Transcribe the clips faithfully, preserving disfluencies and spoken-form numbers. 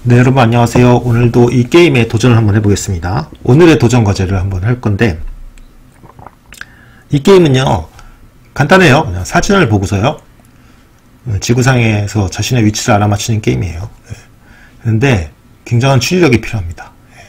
네, 여러분 안녕하세요. 오늘도 이 게임에 도전을 한번 해보겠습니다. 오늘의 도전 과제를 한번 할 건데, 이 게임은요 간단해요. 그냥 사진을 보고서요 지구상에서 자신의 위치를 알아맞히는 게임이에요. 그런데 굉장한 추리력이 필요합니다.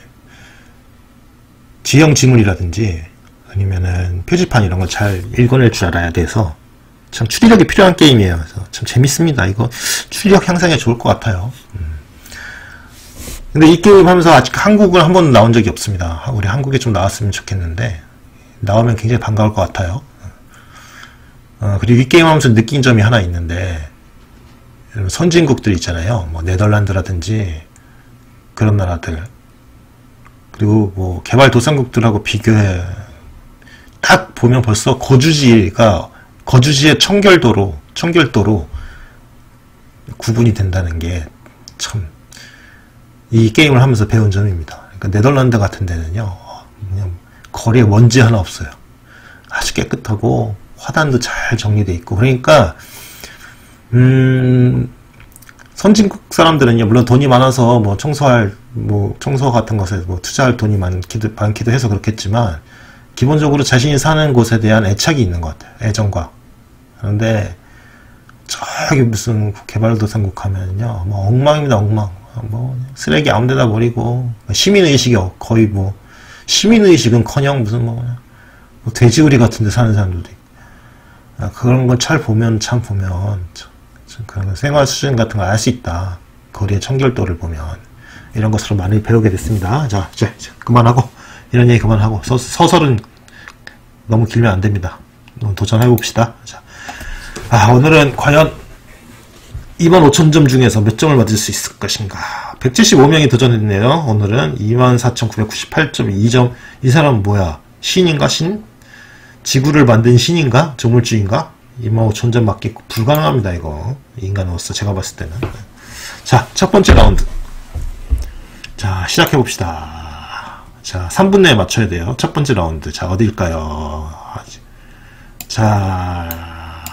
지형 지물이라든지 아니면은 표지판 이런 걸 잘 읽어낼 줄 알아야 돼서 참 추리력이 필요한 게임이에요. 그래서 참 재밌습니다. 이거 추리력 향상에 좋을 것 같아요. 음. 근데 이 게임 하면서 아직 한국은 한 번도 나온 적이 없습니다. 우리 한국에 좀 나왔으면 좋겠는데 나오면 굉장히 반가울 것 같아요. 어, 그리고 이 게임 하면서 느낀 점이 하나 있는데, 선진국들 있잖아요. 뭐 네덜란드라든지 그런 나라들, 그리고 뭐 개발도상국들하고 비교해 딱 보면 벌써 거주지가 거주지의 청결도로 청결도로 구분이 된다는 게 참 이 게임을 하면서 배운 점입니다. 그러니까 네덜란드 같은 데는요, 그냥 거리에 먼지 하나 없어요. 아주 깨끗하고 화단도 잘 정리되어 있고, 그러니까 음 선진국 사람들은요, 물론 돈이 많아서 뭐 청소할 뭐 청소 같은 것에 뭐 투자할 돈이 많기도 많기도 해서 그렇겠지만, 기본적으로 자신이 사는 곳에 대한 애착이 있는 것 같아요. 애정과. 그런데 저기 무슨 개발도상국 하면요, 뭐 엉망입니다. 엉망. 뭐 쓰레기 아무데나 버리고, 시민의식이 거의 뭐 시민의식은커녕 무슨 뭐, 뭐 돼지우리 같은 데 사는 사람들도 있고, 아, 그런 걸 잘 보면 참 보면 참, 참 그런 생활 수준 같은 걸 알 수 있다. 거리의 청결도를 보면 이런 것으로 많이 배우게 됐습니다. 자, 이제 그만하고, 이런 얘기 그만하고, 서, 서설은 너무 길면 안 됩니다. 도전해 봅시다. 자, 아, 오늘은 과연 이만 오천 점 중에서 몇 점을 맞을 수 있을 것인가. 백칠십오 명이 도전했네요. 오늘은 이만 사천구백구십팔 점 이 점. 이 사람은 뭐야? 신인가? 신? 지구를 만든 신인가? 조물주인가? 이만 오천 점 맞기 불가능합니다. 이거 인간으로서 제가 봤을 때는. 자, 첫 번째 라운드. 자, 시작해 봅시다. 자, 삼 분 내에 맞춰야 돼요. 첫 번째 라운드. 자, 어딜까요? 자,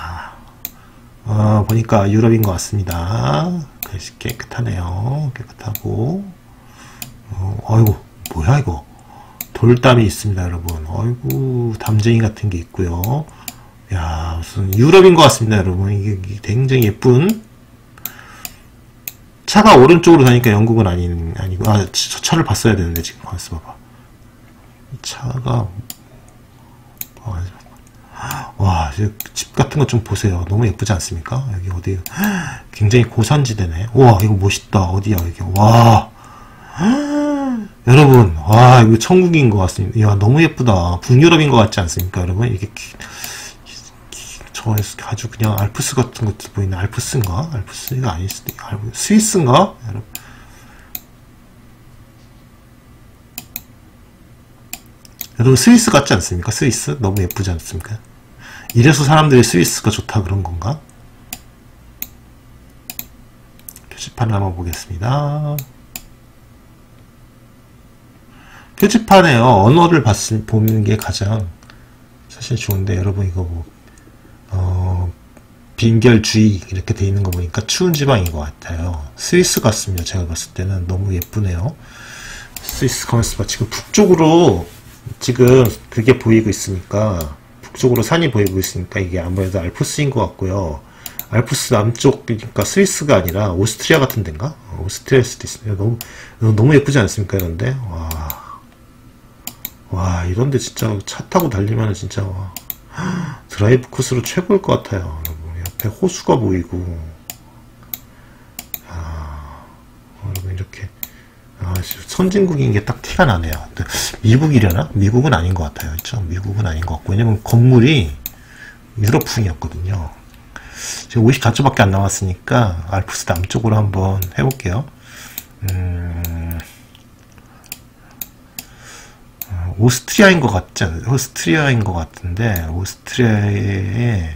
어, 보니까 유럽인 것 같습니다. 글씨 깨끗하네요. 깨끗하고, 어, 어이구, 뭐야 이거? 돌담이 있습니다, 여러분. 어이구, 담쟁이 같은 게 있고요. 야, 무슨 유럽인 것 같습니다, 여러분. 이게, 이게 굉장히 예쁜. 차가 오른쪽으로 가니까 영국은 아닌, 아니고, 아, 저 차를 봤어야 되는데, 지금. 가만있어 봐봐. 차가, 어, 와, 집 같은 것 좀 보세요. 너무 예쁘지 않습니까? 여기 어디, 굉장히 고산지대네. 우와, 이거 멋있다. 어디야, 이게. 와. 여러분, 와, 이거 천국인 것 같습니다. 이야, 너무 예쁘다. 북유럽인 것 같지 않습니까, 여러분? 이게, 저, 아주 그냥 알프스 같은 것도 보이네. 알프스인가? 알프스가 아닐 수도 있고, 스위스인가? 여러분. 여러분, 스위스 같지 않습니까? 스위스? 너무 예쁘지 않습니까? 이래서 사람들이 스위스가 좋다 그런 건가? 표지판을 한번 보겠습니다. 표지판에요, 언어를 봤을, 보는 게 가장 사실 좋은데, 여러분 이거 뭐, 어, 빈결주의 이렇게 돼 있는 거 보니까 추운 지방인 것 같아요. 스위스 같습니다. 제가 봤을 때는 너무 예쁘네요. 스위스 가만있어 봐. 지금 북쪽으로 지금 그게 보이고 있으니까, 북쪽으로 산이 보이고 있으니까 이게 아무래도 알프스인 것 같고요. 알프스 남쪽이니까 스위스가 아니라 오스트리아 같은 데인가? 어, 오스트리아일 수도 있습니다. 너무, 너무 예쁘지 않습니까, 이런데? 와. 와, 이런데 진짜 차 타고 달리면 진짜, 와. 드라이브 코스로 최고일 것 같아요. 여러분. 옆에 호수가 보이고. 아, 여러분, 이렇게. 아, 선진국인 게 딱 티가 나네요. 근데 미국이려나? 미국은 아닌 것 같아요. 그렇죠? 미국은 아닌 것 같고. 왜냐면 건물이 유럽풍이었거든요. 지금 오십사 초밖에 안 남았으니까 알프스 남쪽으로 한번 해볼게요. 음, 오스트리아인 것 같지 않아요? 오스트리아인 것 같은데, 오스트리아의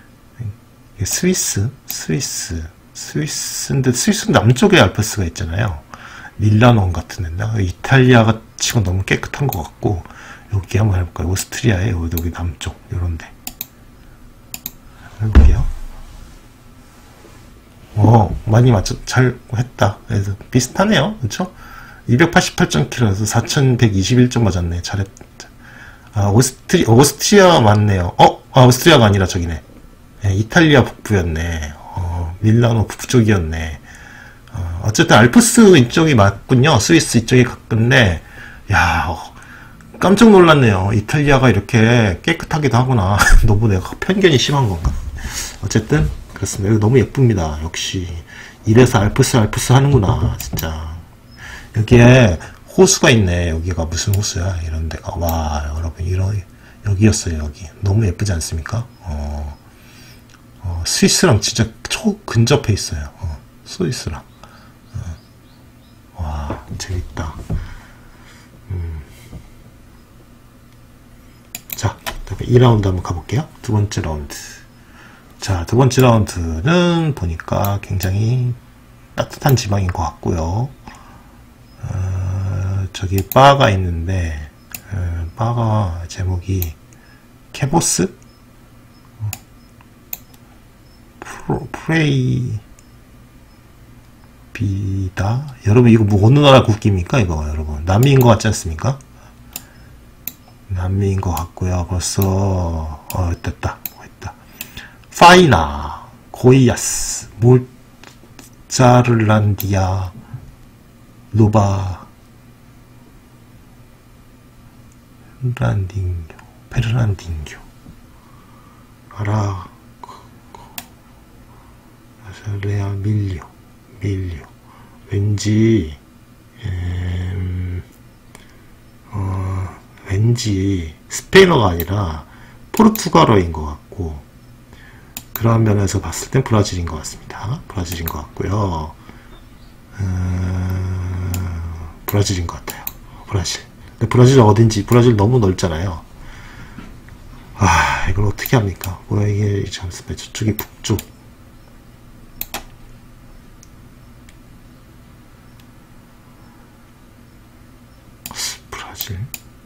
스위스? 스위스. 스위스인데, 스위스 남쪽에 알프스가 있잖아요. 밀라노 같은 데인가? 이탈리아가 치고 너무 깨끗한 것 같고, 여기 한번 해볼까요? 오스트리아의 여기 남쪽, 요런데. 해볼게요. 어, 많이 맞춰, 잘 했다. 그래서 비슷하네요. 그쵸? 이백팔십팔 점 킬로에서 사천백이십일 점 맞았네. 잘했다. 아, 오스트리, 오스트리아 맞네요. 어? 아, 오스트리아가 아니라 저기네. 네, 이탈리아 북부였네. 어, 밀라노 북쪽이었네. 어, 어쨌든 알프스 이쪽이 맞군요. 스위스 이쪽이 가깝네. 야, 깜짝 놀랐네요. 이탈리아가 이렇게 깨끗하기도 하구나. 너무 내가 편견이 심한 건가? 어쨌든 그렇습니다. 여기 너무 예쁩니다. 역시 이래서 알프스 알프스 하는구나. 진짜 여기에 호수가 있네. 여기가 무슨 호수야? 이런 데가. 와, 여러분 이런 여기였어요. 여기 너무 예쁘지 않습니까? 어, 어, 스위스랑 진짜 초 근접해 있어요. 어, 스위스랑. 어. 와, 재밌다. 음. 자, 이 라운드 한번 가볼게요. 두 번째 라운드. 자, 두 번째 라운드는 보니까 굉장히 따뜻한 지방인 것 같고요. 어, 저기 바가 있는데, 어, 바가 제목이 케보스? 프로, 프레이 비다? 여러분 이거 뭐 어느 나라 국기입니까? 이거 여러분 남미인 것 같지 않습니까? 남미인 것 같고요. 벌써 어 됐다. 됐다. 파이나 고이아스 몰자르란디아 노바 란딩교 페르난딩교 아라 레아 밀리오 밀리오 왠지 음, 어, 왠지 스페인어가 아니라 포르투갈어인 것 같고 그런 면에서 봤을 땐 브라질인 것 같습니다. 브라질인 것 같고요. 음, 브라질인 것 같아요. 브라질. 근데 브라질 어딘지 브라질 너무 넓잖아요. 아, 이걸 어떻게 합니까? 뭐야 이게 참 저쪽이 북쪽. 브라질.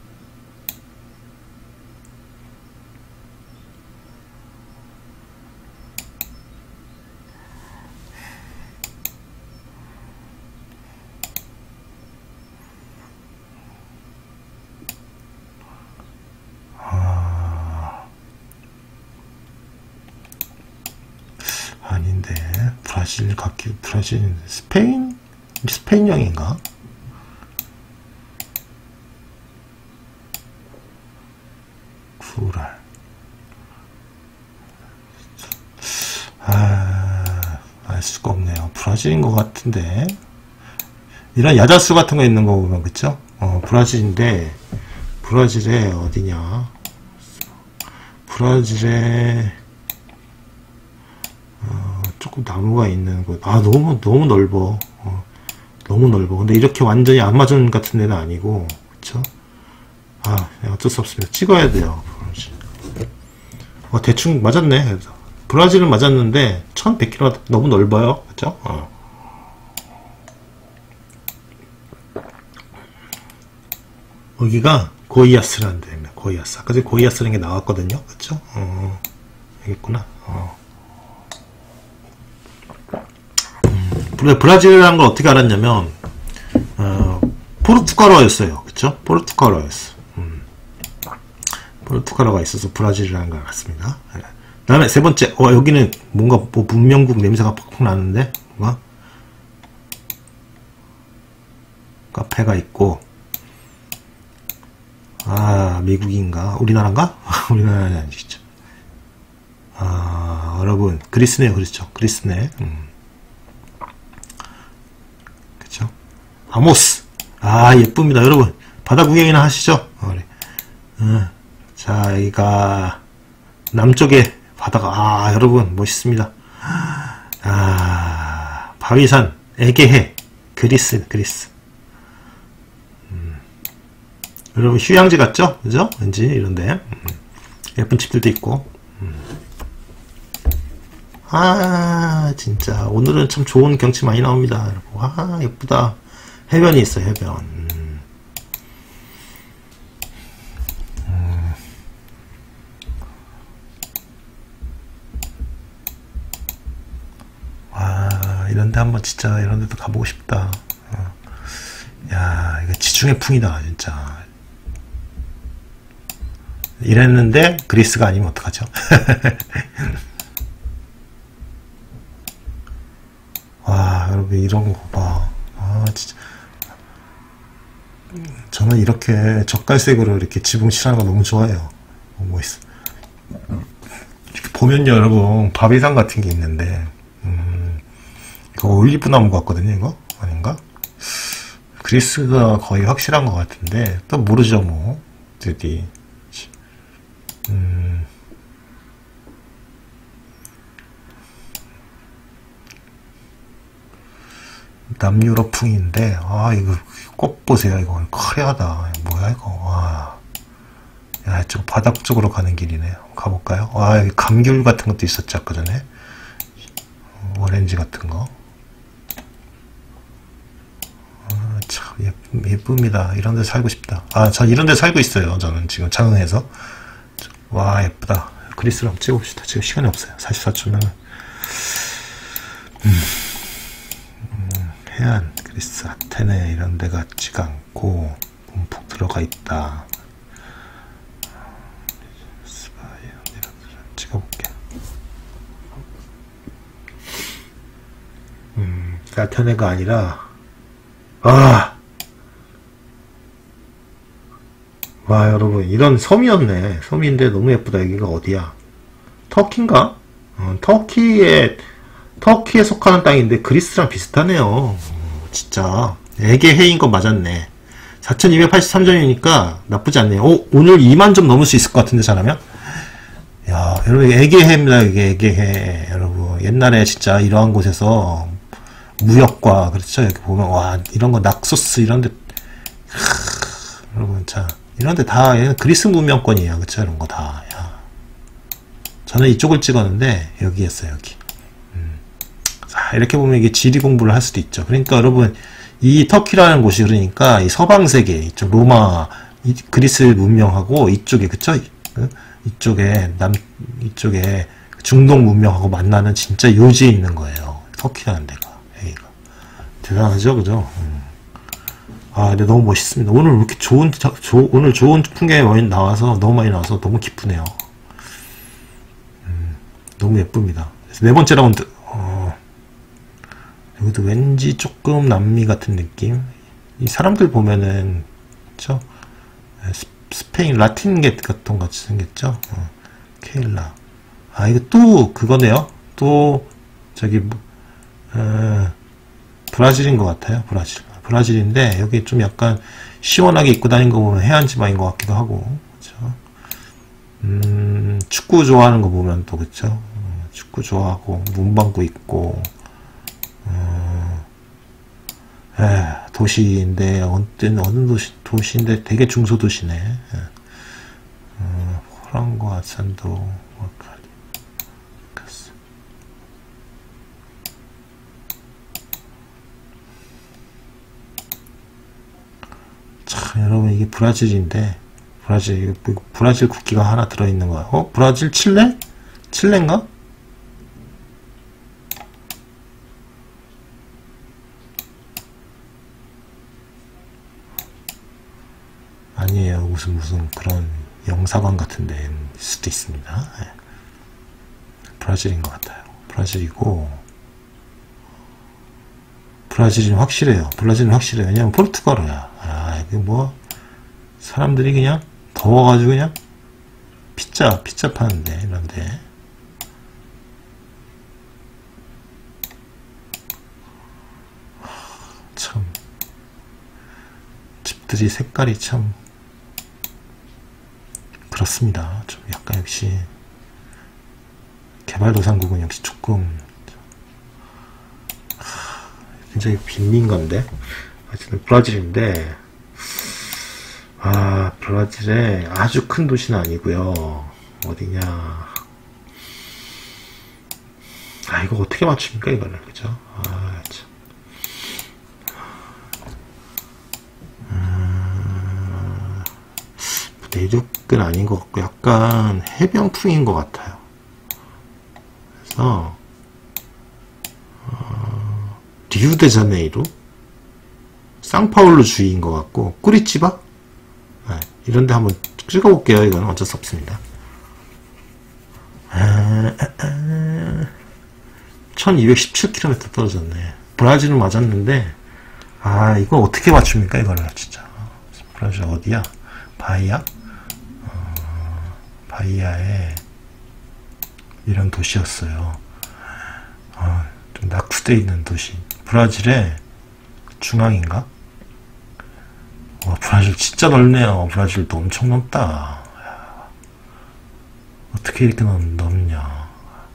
아닌데 브라질 각기 브라질 스페인 스페인령인가? 구랄 아, 알 수가 없네요. 브라질인 것 같은데 이런 야자수 같은 거 있는 거 보면 그쵸? 어, 브라질인데 브라질에 어디냐? 브라질에 어, 조금 나무가 있는 곳. 아, 너무, 너무 넓어. 어, 너무 넓어. 근데 이렇게 완전히 아마존 같은 데는 아니고, 그쵸? 아, 어쩔 수 없습니다. 찍어야 돼요. 어, 대충 맞았네. 그래서. 브라질은 맞았는데, 천백 킬로미터 너무 넓어요. 그쵸? 어. 여기가 고이아스라는 데입니다. 고이아스. 아까 전에 고이아스라는 게 나왔거든요. 그쵸? 어, 여기 있구나. 어. 브라질이라는 걸 어떻게 알았냐면 어, 포르투갈어였어요. 그쵸? 포르투갈어였어. 음. 포르투갈어가 있어서 브라질이라는 걸 알았습니다. 네. 그 다음에 세 번째, 어, 여기는 뭔가 뭐 문명국 냄새가 팍팍 나는데 뭔가 카페가 있고 아, 미국인가? 우리나라인가? 우리나라는 아니겠죠. 아, 여러분 그리스네요. 그렇죠. 그리스네. 음. 그쵸? 아모스. 아, 예쁩니다. 여러분, 바다 구경이나 하시죠? 어, 그래. 어, 자, 여기가 남쪽에 바다가, 아, 여러분, 멋있습니다. 아, 바위산, 에게해, 그리스, 그리스. 음. 여러분, 휴양지 같죠? 그죠? 왠지, 이런데. 음. 예쁜 집들도 있고. 음. 아, 진짜 오늘은 참 좋은 경치 많이 나옵니다. 와, 예쁘다. 해변이 있어요. 해변. 음. 음. 와, 이런데 한번 진짜 이런 데도 가보고 싶다. 어. 야, 이거 지중해 풍이다, 진짜. 이랬는데 그리스가 아니면 어떡하죠? 와, 여러분 이런 거 봐. 아, 진짜. 저는 이렇게 젓갈색으로 이렇게 지붕 칠하는 거 너무 좋아해요. 뭐 있어. 이렇게 보면요, 여러분, 바비산 같은 게 있는데, 음, 이거 올리브 나무 같거든요, 이거? 아닌가? 그리스가 거의 확실한 것 같은데, 또 모르죠, 뭐. 드디. 음. 남유럽풍인데, 아, 이거 꽃 보세요. 이거 화려하다. 뭐야, 이거. 와. 야, 좀 바닥 쪽으로 가는 길이네요. 가볼까요? 아, 여기 감귤 같은 것도 있었죠, 아까 전에. 오렌지 같은 거. 아, 참, 예쁨, 예쁩니다. 이런 데 살고 싶다. 아, 전 이런 데 살고 있어요. 저는 지금 창흥에서. 와, 예쁘다. 그리스를 한번 찍어봅시다. 지금 시간이 없어요. 사십사 초면. 음. 해안, 그리스, 아테네 이런 데 같지가 않고 문폭 들어가 있다. 찍어볼게요. 음, 아테네가 아니라 아, 와, 여러분 이런 섬이었네. 섬인데 너무 예쁘다. 여기가 어디야? 터키인가? 어, 터키에 터키에 속하는 땅인데 그리스랑 비슷하네요. 어, 진짜 에게해인 건 맞았네. 사천이백팔십삼 점이니까 나쁘지 않네요. 오, 오늘 이만 점 넘을 수 있을 것 같은데 잘하면. 야, 여러분 에게해입니다. 이게 에게해. 여러분 옛날에 진짜 이러한 곳에서 무역과 그렇죠. 이렇게 보면 와, 이런 거 낙소스 이런데 여러분 자 이런데 다 그리스 문명권이에요. 그렇죠. 이런 거 다. 야. 저는 이쪽을 찍었는데 여기였어요. 여기. 자, 이렇게 보면 이게 지리 공부를 할 수도 있죠. 그러니까 여러분, 이 터키라는 곳이 그러니까 이 서방 세계, 이쪽 로마, 이, 그리스 문명하고 이쪽에, 그쵸? 이쪽에, 남, 이쪽에 중동 문명하고 만나는 진짜 요지에 있는 거예요. 터키라는 데가, 여기가. 대단하죠? 그죠? 음. 아, 근데 너무 멋있습니다. 오늘 왜 이렇게 좋은, 저, 오늘 좋은 풍경이 많이 나와서, 너무 많이 나와서 너무 기쁘네요. 음, 너무 예쁩니다. 그래서 네 번째 라운드, 어, 여기도 왠지 조금 남미 같은 느낌. 이 사람들 보면은 그쵸? 스페인 라틴 게 같은 것 같이 생겼죠. 어, 케일라. 아, 이거 또 그거네요. 또 저기 어, 브라질인 것 같아요. 브라질. 브라질인데 여기 좀 약간 시원하게 입고 다닌 거 보면 해안 지방인 것 같기도 하고. 그쵸? 음, 축구 좋아하는 거 보면 또 그쵸? 어, 축구 좋아하고 문방구 있고. 어, 에, 도시인데, 어느, 어느 도시, 도시인데 되게 중소도시네. 에. 어, 호랑과 아산도, 와카리, 가스. 참, 여러분, 이게 브라질인데, 브라질, 브라질 국기가 하나 들어있는 거야. 어? 브라질 칠레? 칠레인가? 아니에요. 무슨 무슨 그런 영사관 같은 데일 수도 있습니다. 네. 브라질인 것 같아요. 브라질이고 브라질은 확실해요. 브라질은 확실해요. 왜냐면 포르투갈어야. 아, 이게 뭐 사람들이 그냥 더워가지고 그냥 피자 피자 파는데 이런데 참 집들이 색깔이 참 그렇습니다. 좀 약간 역시 개발도상국은 역시 조금 굉장히 빈민 건데 하여튼 브라질인데 아 브라질의 아주 큰 도시는 아니고요. 어디냐 아 이거 어떻게 맞춥니까 이거는 그죠? 아 참. 내륙은 아닌 것 같고 약간 해변풍인 것 같아요. 그래서 어, 리우데자네이루, 상파울루 주위인 것 같고, 꾸리치바? 네, 이런데 한번 찍어볼게요. 이건 어쩔 수 없습니다. 아, 아, 아. 천이백십칠 킬로미터 떨어졌네. 브라질은 맞았는데, 아, 이거 어떻게 맞춥니까, 이거를, 진짜. 브라질 어디야? 바이아? 어, 바이아에, 이런 도시였어요. 어, 좀 낙후되어 있는 도시. 브라질의 중앙인가? 와, 브라질 진짜 넓네요. 브라질도 엄청 넓다. 어떻게 이렇게 넓, 넓냐.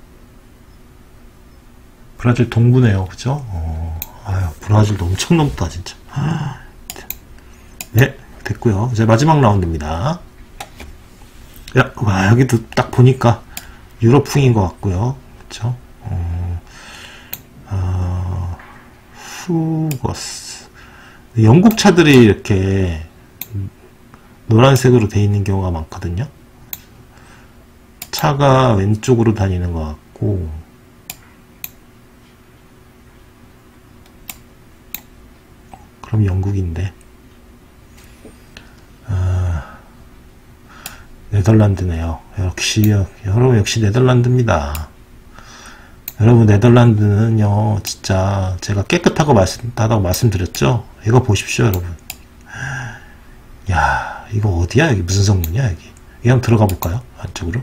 브라질 동부네요. 그죠? 어, 아유, 브라질도 엄청 넓다, 진짜. 네, 됐고요. 이제 마지막 라운드입니다. 야, 와, 여기도 딱 보니까 유럽풍인 것 같고요. 그쵸? 어, 어, 후거스. 영국 차들이 이렇게 노란색으로 되어 있는 경우가 많거든요. 차가 왼쪽으로 다니는 것 같고, 그럼 영국인데, 아, 네덜란드네요. 역시, 여러분, 역시 네덜란드입니다. 여러분, 네덜란드는요, 진짜, 제가 깨끗하고 말씀하다고 말씀드렸죠? 이거 보십시오, 여러분. 야, 이거 어디야? 여기 무슨 성분이야, 여기? 여기 한번 들어가 볼까요? 안쪽으로.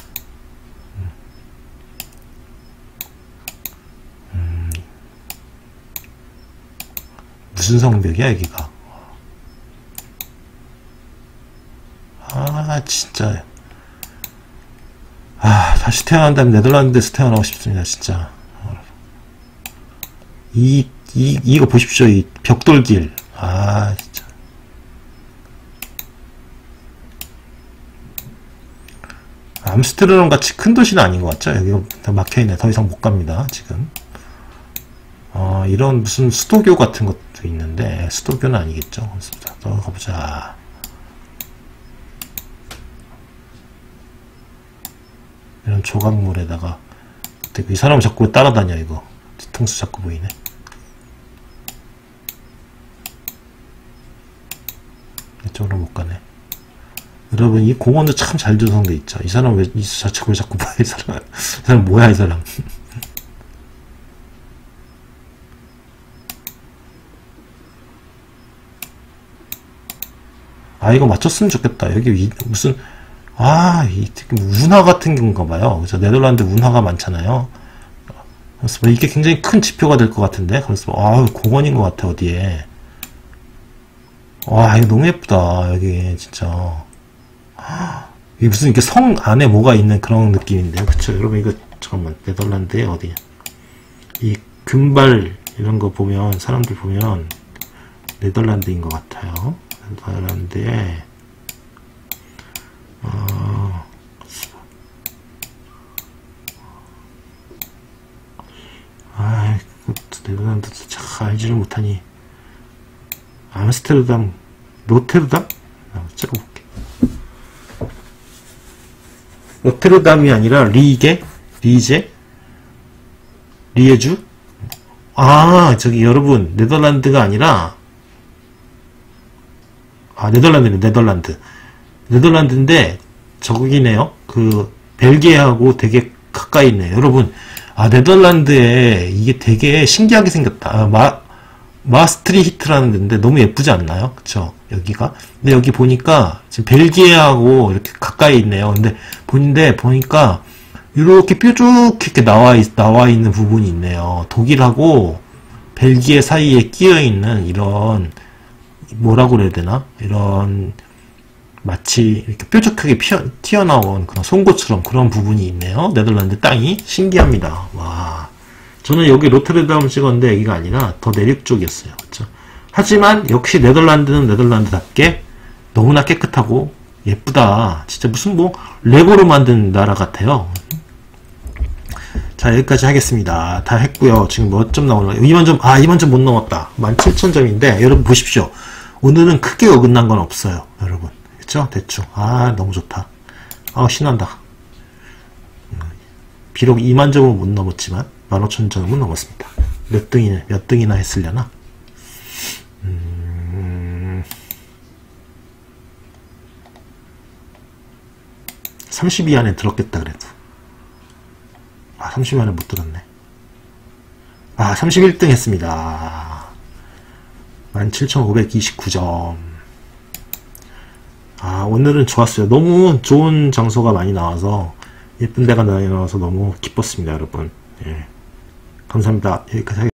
음, 무슨 성벽이야, 여기가? 아, 진짜. 아, 다시 태어난다면 네덜란드에서 태어나고 싶습니다, 진짜. 이, 이, 이거 보십시오, 이 벽돌길. 아, 진짜. 암스테르담 같이 큰 도시는 아닌 것 같죠? 여기 다 막혀있네. 더 이상 못 갑니다, 지금. 어, 이런 무슨 수도교 같은 것도 있는데, 수도교는 아니겠죠? 자, 더 가보자. 이런 조각물에다가 이 사람 자꾸 따라다녀. 이거 뒤통수 자꾸 보이네. 이쪽으로 못 가네. 여러분, 이 공원도 참 잘 조성돼 있죠. 이 사람 왜 이 자꾸 자꾸 봐. 이 사람 이 사람 뭐야, 이 사람. 아, 이거 맞췄으면 좋겠다. 여기 이, 무슨 아, 이 운하 같은 건가 봐요. 그죠? 네덜란드 운하가 많잖아요. 그래서 뭐 이게 굉장히 큰 지표가 될 것 같은데. 그래서 아, 공원인 것 같아, 어디에. 와, 이거 너무 예쁘다, 여기 진짜. 이게 무슨 이렇게 성 안에 뭐가 있는 그런 느낌인데요. 그쵸? 여러분, 이거 잠깐만, 네덜란드에 어디? 이 금발 이런 거 보면, 사람들 보면 네덜란드인 것 같아요. 네덜란드에 어, 아, 네덜란드도 잘 알지를 못하니. 암스테르담, 로테르담? 아, 찍어볼게. 로테르담이 아니라 리게? 리제? 리에주? 아, 저기 여러분, 네덜란드가 아니라, 아, 네덜란드네, 네덜란드. 네덜란드인데 저기네요. 그 벨기에하고 되게 가까이 있네요. 여러분, 아, 네덜란드에 이게 되게 신기하게 생겼다. 아, 마 마스트리히트라는 데인데 너무 예쁘지 않나요? 그쵸? 여기가. 근데 여기 보니까 지금 벨기에하고 이렇게 가까이 있네요. 근데 보는데 보니까 이렇게 뾰족히 이렇게 나와 있, 나와 있는 부분이 있네요. 독일하고 벨기에 사이에 끼어 있는 이런, 뭐라고 그래야 되나? 이런 마치 이렇게 뾰족하게 피어, 튀어나온 그런 송곳처럼 그런 부분이 있네요. 네덜란드 땅이. 신기합니다. 와. 저는 여기 로테르담을 찍었는데 여기가 아니라 더 내륙 쪽이었어요. 그쵸? 하지만 역시 네덜란드는 네덜란드답게 너무나 깨끗하고 예쁘다. 진짜 무슨 뭐 레고로 만든 나라 같아요. 자, 여기까지 하겠습니다. 다 했고요. 지금 몇 점 나오나? 이만 점, 아, 이만 점 못 넘었다. 만 칠천 점인데 여러분 보십시오. 오늘은 크게 어긋난 건 없어요. 여러분. 그쵸? 대충. 아, 너무 좋다. 아, 신난다. 비록 이만 점은 못 넘었지만 만 오천 점은 넘었습니다. 몇 등이나, 몇 등이나 했으려나? 음, 삼십 위 안에 들었겠다, 그래도. 아, 삼십 위 안에 못 들었네. 아, 삼십일 등 했습니다. 만 칠천오백이십구 점. 아, 오늘은 좋았어요. 너무 좋은 장소가 많이 나와서, 예쁜 데가 많이 나와서 너무 기뻤습니다, 여러분. 예. 감사합니다. 여기까지 하겠습니다.